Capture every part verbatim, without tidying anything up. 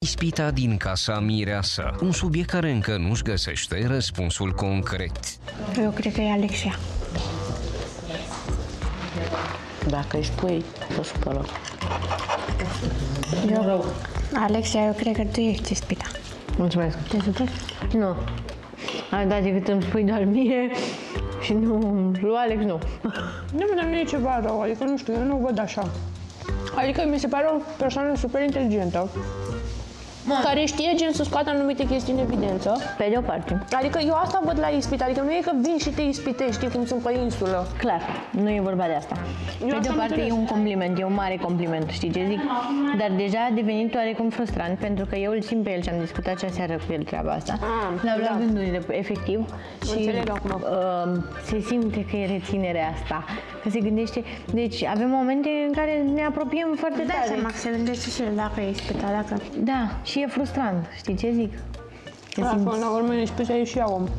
Ispita din casa mireasă, un subiect care încă nu-și găsește răspunsul concret. Eu cred că e Alexia. Dacă îi spui, o supără. Eu, Alexia, eu cred că tu ești ispita. Mulțumesc. Te superi? Nu. Atâta decât îmi spui doar mie și nu, lui Alex nu. Nu, dar nu e ceva rău, adică nu știu, eu nu o văd așa. Adică mi se pare o persoană super inteligentă, Man. care știe gen să scoată anumite chestii în evidență. Pe de o parte. Adică eu asta văd la ispit, adică nu e că vin și te ispitești, știi cum sunt pe insulă. Clar, nu e vorba de asta. Eu pe de o parte înțeles. e un compliment, e un mare compliment, știi ce zic? Dar deja a devenit oarecum frustrant, pentru că eu îl simt pe el și am discutat și aseară cu el treaba asta. Ah, L-am luat da. gândurile, efectiv. Și Înțeleg acum. uh, se simte că e reținerea asta, că se gândește. Deci avem momente în care ne apropiem foarte Da, tare. seama că se gândește și el dacă e ispita, dacă... Da, și e frustrant, știi ce zic? Te Da, simți- până la urmă ispita e și ea om.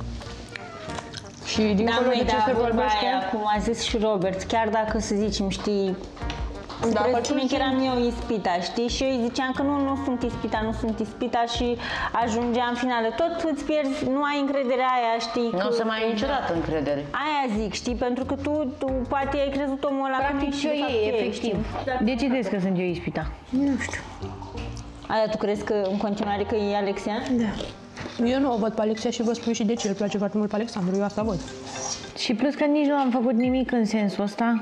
Și dincolo Da, măi, de ce da, se vorba vorbește... aia, cum a zis și Robert, chiar dacă, să zicem, știi, îți Dacă presupune tu că eram eu ispita, știi? Și eu îi ziceam că nu, nu sunt ispita, nu sunt ispita și ajungeam în finală. Tot îți pierzi, nu ai încrederea aia, știi? Nu o că- să mai ai niciodată încredere. Aia zic, știi? Pentru că tu, tu poate ai crezut omul ăla Practic că și nu eu de fapt ei, ești, efectiv. știi? De ce crezi că sunt eu ispita? Nu știu. Aia, tu crezi că în continuare că e Alexia? Da. Eu nu o văd pe Alexia și vă spun și de ce îl place foarte mult pe Alexandru, eu asta văd. Și plus că nici nu am făcut nimic în sensul ăsta.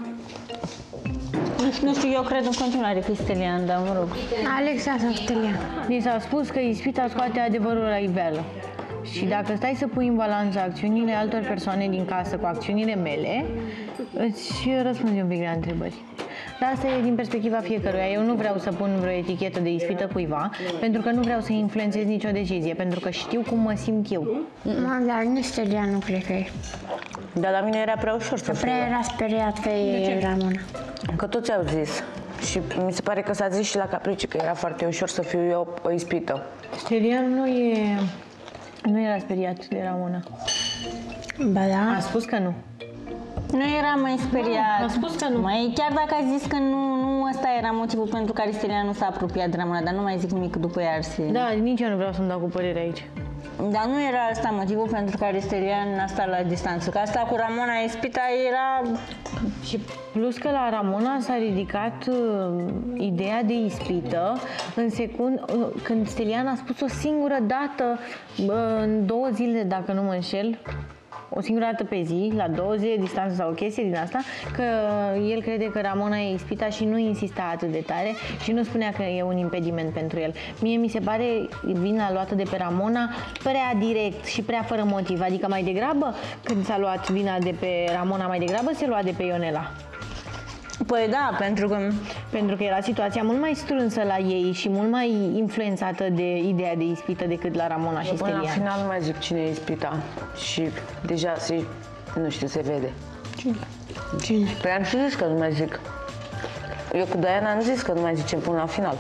Nu știu, eu cred în continuare că e Stelian, dar mă rog. Alexia sau Stelian? Mi s-a spus că ispita scoate adevărul la iveală. Și dacă stai să pui în balanță acțiunile altor persoane din casă cu acțiunile mele, îți răspunzi un pic la întrebări. Dar asta e din perspectiva fiecăruia. Eu nu vreau să pun vreo etichetă de ispită cuiva, pentru că nu vreau să influențez nicio decizie, pentru că știu cum mă simt eu. Mă, dar nici Stelian nu cred că e. Dar la mine era prea ușor să fiu. Prea era speriat că e Ramona. Că toți au zis. Și mi se pare că s-a zis și la Caprici că era foarte ușor să fiu eu o ispită. Stelian nu e... Nu era speriat de Ramona. Ba da. A spus că nu. Nu era mai speriat. a spus că nu. Mai, chiar dacă a zis că nu, nu ăsta era motivul pentru care Stelian nu s-a apropiat de Ramona, dar nu mai zic nimic după ea ar fi. Da, nici eu nu vreau să-mi dau cu părere aici. Dar nu era asta motivul pentru care Stelian a stat la distanță. Că asta cu Ramona Ispita era... Și plus că la Ramona s-a ridicat uh, ideea de ispită în secund, uh, când Stelian a spus o singură dată, uh, în două zile, dacă nu mă înșel, o singură dată pe zi, la două zile distanță sau o chestie din asta, că el crede că Ramona e ispita și nu insista atât de tare și nu spunea că e un impediment pentru el. Mie mi se pare vina luată de pe Ramona prea direct și prea fără motiv, adică mai degrabă când s-a luat vina de pe Ramona, mai degrabă se lua de pe Ionela. Păi da, pentru că... Pentru că era situația mult mai strânsă la ei și mult mai influențată de ideea de ispită decât la Ramona și Până la Stelian. final nu mai zic cine e ispita. Și deja se, nu știu, se vede. Cine? Cine? Păi am și zis că nu mai zic. Eu cu Diana am zis că nu mai zicem până la final.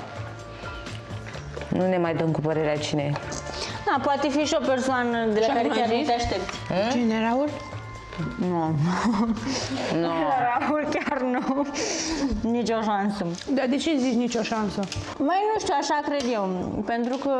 Nu ne mai dăm cu părerea cine e. Da, poate fi și o persoană de la Și care am chiar mai nu zis? te aștepți. Cine, Raul? Nu. Nu. La Raul chiar nu. Nici o șansă. Dar de ce zici nicio șansă? Mai nu știu, așa cred eu. Pentru că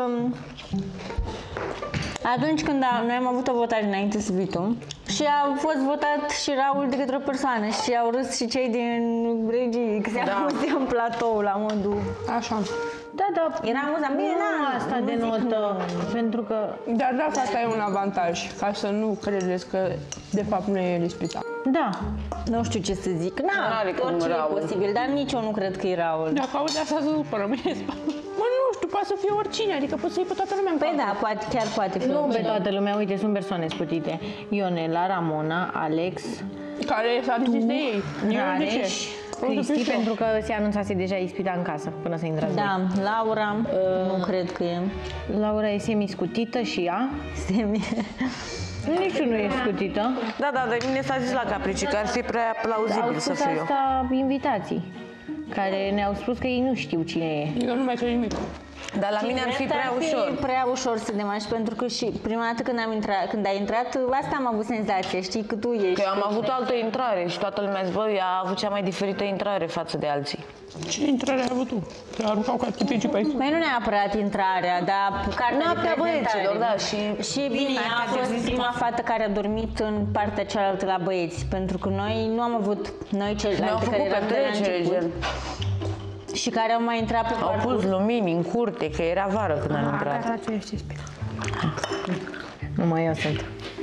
atunci când a, noi am avut o votare înainte să vii tu și a fost votat și Raul de către o persoană și au râs și cei din regii, că se Da. auzi în platou la modul... Așa. Da, da. Era amuzant. Bine, nu da, asta nu zic denotă, pentru că Dar dacă asta e un avantaj, ca să nu credeți că de fapt nu e el ispita. da, Nu știu ce să zic. Nu Na, are cum orice e Raul. posibil, dar nici eu nu cred că e Raul. Dacă aude asta, să supără, mine Mă, nu știu, poate să fie oricine, adică poți să iei pe toată lumea în Păi capul. da, poate, chiar poate fi. nu pe oricine. toată lumea, uite, sunt persoane scutite. Ionela, Ramona, Alex, Care s-a zis de ei. Eu de ce? Rareș, Unde Cristi, fiu? pentru că se anunțase deja ispita în casă până să intrați. Da, Laura, nu cred că e. Laura e semi-scutită și ea. Semi. Nici tu nu ești scutită. Da, da, dar mine s-a zis la Caprici că ar fi prea Au plauzibil să spus fiu eu. asta invitații, care ne-au spus că ei nu știu cine e. Eu nu mai cred nimic. Dar la mine ar fi prea ușor. prea ușor să demași, pentru că și prima dată când, am intrat, când ai intrat, asta am avut senzația, știi, că tu ești. Că eu am avut altă intrare și toată lumea zice, bă, ea a avut cea mai diferită intrare față de alții. Ce intrare ai avut tu? Te aruncau ca tipicii pe aici? Păi nu neapărat intrarea, dar cartea Noaptea de prezentare. băieților, da, și... Și bine, ea a fost prima fată care a dormit în partea cealaltă la băieți, pentru că noi nu am avut, noi ceilalți care eram de la început. Și care au mai intrat pe Au parcurs. pus lumini în curte, că era vară când am intrat. Gata, tu ești ispita. Numai eu sunt.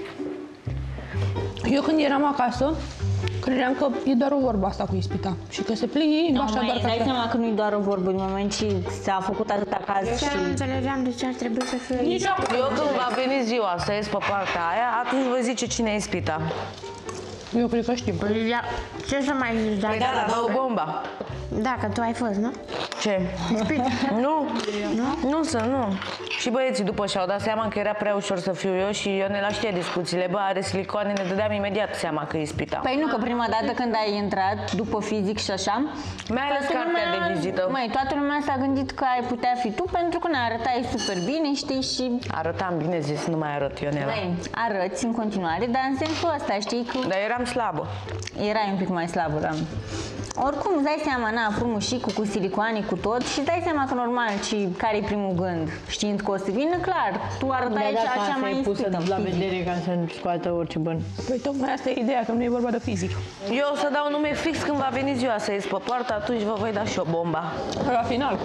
Eu când eram acasă, credeam că e doar o vorbă asta cu ispita și că se plie Nu, așa mai doar ca dai așa. seama că nu-i doar o vorbă, în moment ce s-a făcut atâta caz și... Chiar nu înțelegeam de ce ar trebui să fie Nici acum. Eu când va veni ziua să ies pe partea aia, atunci voi zice cine e ispita. Eu cred că știm. Păi, ia, ce să mai zici, Păi da, dar dau bomba. Da, că tu ai fost, nu? Ce? Nu, nu să, nu. Și băieții după și-au dat seama că era prea ușor să fiu eu și Ionela știa discuțiile. Bă, are silicoane, ne dădeam imediat seama că e ispita. Păi nu, că prima dată când ai intrat, după fizic și așa... Mi-a ales toată cartea lumea- de vizită. Măi, toată lumea s-a gândit că ai putea fi tu, pentru că ne arătai super bine, știi, și... Arătam bine zis, nu mai arăt Ionela. Băi, arăți în continuare, dar în sensul ăsta, știi, că Dar eram slabă. erai un pic mai slabă, da. Oricum, îți dai seama, na, frumușicul cu silicoane, cu tot, și îți dai seama că normal, și care e primul gând, știind că o să vină, clar, tu arătai Da, cea, da, cea mai e pusă ispită. la vedere ca să nu scoată orice băn. Păi tocmai asta e ideea, că nu e vorba de fizic. Eu o să dau nume fix când va veni ziua să ies pe poartă, atunci vă voi da și o bomba. La final.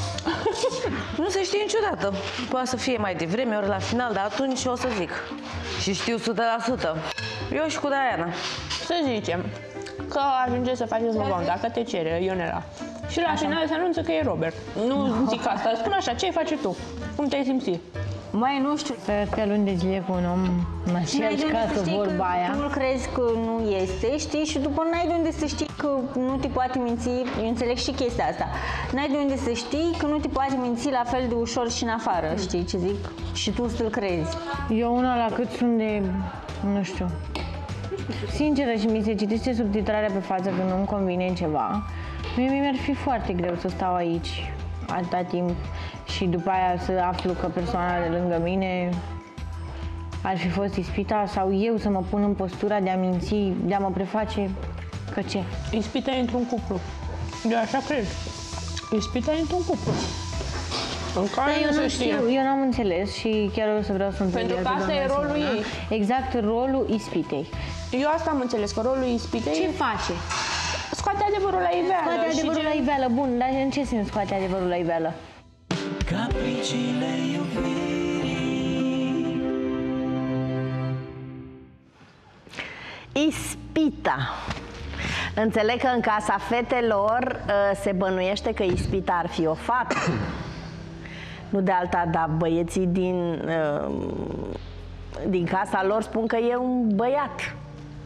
Nu se știe niciodată. Poate să fie mai devreme, ori la final, dar atunci o să zic. Și știu o sută la sută. Eu și cu Diana. Să zicem că ajunge să faceți bobam, dacă te cere Ionela. Și la final se anunță că e Robert. Nu zic asta, spun așa, ce face tu? Cum te-ai simțit? Mai nu știu. Să stea luni de zile cu un om în N-ai aceeași de unde să casă, știi vorba că aia. tu nu crezi că nu este, știi? Și după n-ai de unde să știi că nu te poate minți. Eu înțeleg și chestia asta. N-ai de unde să știi că nu te poate minți la fel de ușor și în afară, știi ce zic? Și tu să-l crezi. Eu una la cât sunt de, nu știu, sinceră, și mi se citește subtitrarea pe față când nu-mi convine ceva, mie mi-ar fi foarte greu să stau aici atâta timp și după aia să aflu că persoana de lângă mine ar fi fost ispita sau eu să mă pun în postura de a minți, de a mă preface că ce? Ispita e într-un cuplu. Eu așa cred. Ispita e într-un cuplu. În care Eu nu nu se știe. știu, eu n-am înțeles și chiar o să vreau să înțeleg. Pentru că asta e rolul ei. Exact, rolul ispitei. Eu asta am înțeles, că rolul ispitei Ce face? scoate adevărul la iveală. Scoate și adevărul gen- la iveală, bun, dar în ce sens scoate adevărul la iveală? Capriciile iubirii. Ispita. Înțeleg că în casa fetelor uh, se bănuiește că ispita ar fi o fată. Nu de alta, dar băieții din, uh, din casa lor spun că e un băiat.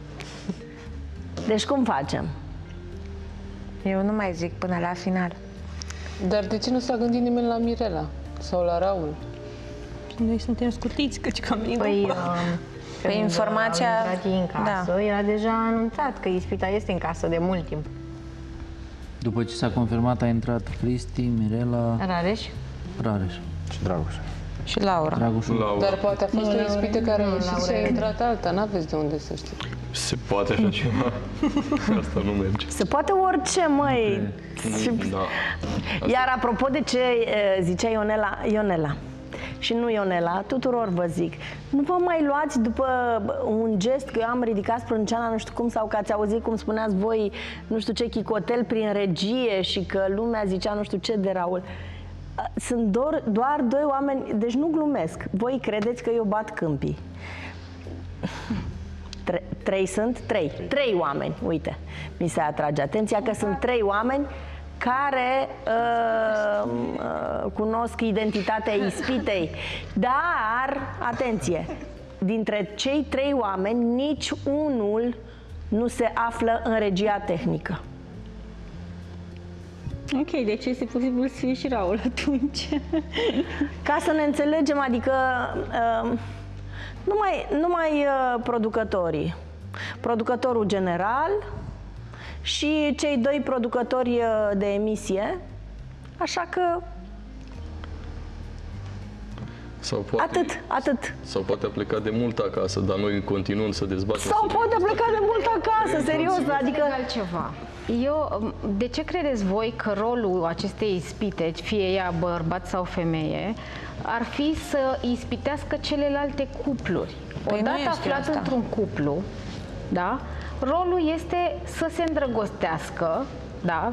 Deci cum facem? Eu nu mai zic până la final. Dar de ce nu s-a gândit nimeni la Mirela sau la Raul? Noi suntem scutiți, căci că am venit Păi, după. Pe informația- în casă, da. era deja anunțat că ispita este în casă de mult timp. După ce s-a confirmat, a intrat Cristi, Mirela, Rareș? Rareș. Și Dragoș. Și Laura. Dragoșul. Dar poate a fost o ispită care a ieșit și a intrat alta, n-aveți de unde să știți. Se poate așa ceva? Asta nu merge. Se poate orice, măi. Da. Iar apropo de ce uh, zicea Ionela, Ionela, și nu Ionela, tuturor vă zic, nu vă mai luați după un gest, că eu am ridicat sprânceana, nu știu cum, sau că ați auzit cum spuneați voi, nu știu ce, chicotel prin regie și că lumea zicea nu știu ce de Raul. Sunt doar, doar doi oameni, deci nu glumesc. Voi credeți că eu bat câmpii. Tre- trei sunt? Trei. Trei oameni, uite, mi se atrage atenția că sunt trei oameni care uh, uh, cunosc identitatea ispitei. Dar, atenție, dintre cei trei oameni, nici unul nu se află în regia tehnică. Ok, deci este posibil să fie și Raul atunci. Ca să ne înțelegem, adică uh, numai, numai uh, producătorii. Producătorul general și cei doi producători uh, de emisie. Așa că Sau poate, Atât, atât. Sau poate a plecat de mult acasă, dar noi continuăm să dezbatem. Sau poate a plecat de mult acasă, serios, adică... altceva. Eu, de ce credeți voi că rolul acestei ispite, fie ea bărbat sau femeie, ar fi să ispitească celelalte cupluri? Păi Odată aflat asta. într-un cuplu, da? Rolul este să se îndrăgostească, da?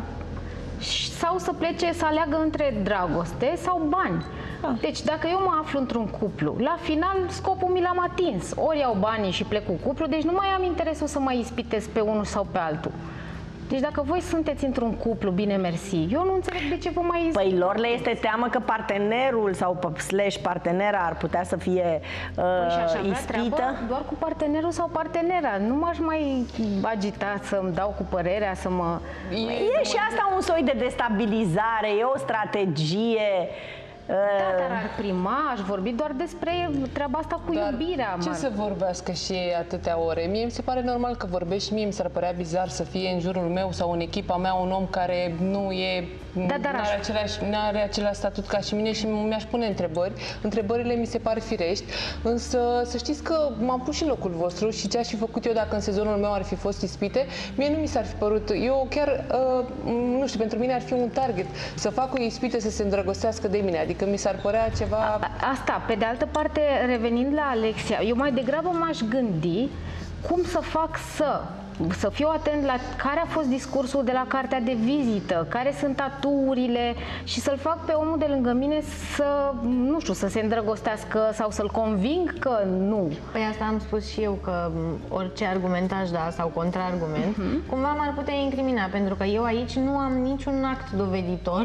Sau să plece, să aleagă între dragoste sau bani. Deci dacă eu mă aflu într-un cuplu, la final scopul mi l-am atins. Ori iau banii și plec cu cuplu, deci nu mai am interesul să mai ispitesc pe unul sau pe altul. Deci dacă voi sunteți într-un cuplu, bine mersi, eu nu înțeleg de ce vă mai ispitesc. Păi lor le este teamă că partenerul sau slash partenera ar putea să fie uh, Păi și aș avea ispită. treabă doar cu partenerul sau partenera. Nu m-aș mai agita să-mi dau cu părerea, să mă... E și asta un soi de destabilizare, e o strategie. Da, dar ar prima, aș vorbi doar despre treaba asta cu Dar iubirea. ce Mar. să vorbească și ei atâtea ore? Mie mi se pare normal că vorbești și mie mi s-ar părea bizar să fie în jurul meu sau în echipa mea un om care nu e, Da, dar n-are aș- același, n-are același statut ca și mine și mi-aș pune întrebări. Întrebările mi se par firești, însă să știți că m-am pus și în locul vostru și ce aș fi făcut eu dacă în sezonul meu ar fi fost ispite, mie nu mi s-ar fi părut, eu chiar, uh, nu știu, pentru mine ar fi un target să fac o ispite să se îndrăgostească de mine, adică mi s-ar părea ceva... Asta, pe de altă parte, revenind la Alexia, eu mai degrabă m-aș gândi cum să fac să să fiu atent la care a fost discursul de la cartea de vizită, care sunt aturile și să-l fac pe omul de lângă mine să, nu știu, să se îndrăgostească sau să-l conving că nu. Păi asta am spus și eu, că orice argument aș da sau contraargument, uh-huh. cumva m-ar putea incrimina, pentru că eu aici nu am niciun act doveditor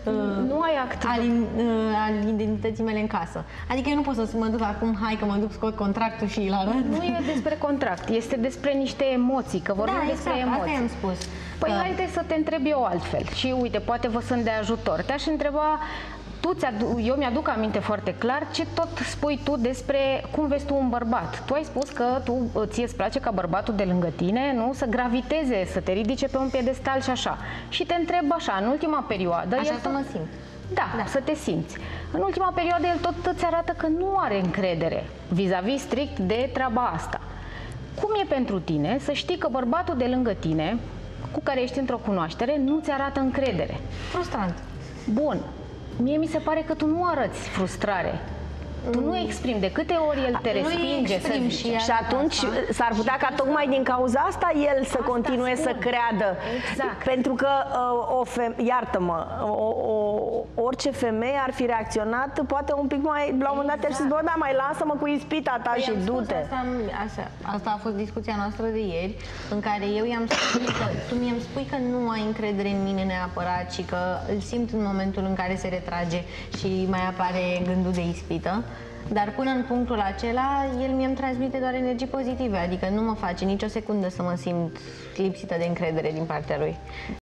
nu ai act al, al identității mele în casă. Adică eu nu pot să mă duc acum, hai că mă duc, scot contractul și îl arăt. Nu e despre contract, este despre niște emoții, că vorbim Da, despre exact, emoții. asta i-am spus. Păi Că- haide să te întreb eu altfel și uite, poate vă sunt de ajutor. Te-aș întreba, tu ți-adu- eu mi-aduc aminte foarte clar ce tot spui tu despre cum vezi tu un bărbat. Tu ai spus că tu ție îți place ca bărbatul de lângă tine, nu, să graviteze, să te ridice pe un piedestal și așa. Și te întreb așa, în ultima perioadă... Așa el să tot- mă simt. Da, da, să te simți. În ultima perioadă el tot îți arată că nu are încredere vis-a-vis strict de treaba asta. Cum e pentru tine să știi că bărbatul de lângă tine, cu care ești într-o cunoaștere, nu ți arată încredere? Frustrant. Bun. Mie mi se pare că tu nu arăți frustrare. Tu nu exprimi. De câte ori el te Nu respinge, să exprim zice. și Și atunci s-ar putea ca tocmai din cauza asta el să Asta continue spun. să creadă. Exact. Pentru că uh, o feme- iartă-mă, o, o, orice femeie ar fi reacționat poate un pic mai, la un moment dat exact. Și bă, da, mai lasă-mă cu ispita ta Păi și am spus du-te. Asta, asta, asta a fost discuția noastră de ieri, în care eu i-am spus că tu mi-am spui că nu ai încredere în mine neapărat și că îl simt în momentul în care se retrage și mai apare gândul de ispită. Dar până în punctul acela, el mi-mi transmite doar energii pozitive, adică nu mă face nicio secundă să mă simt lipsită de încredere din partea lui.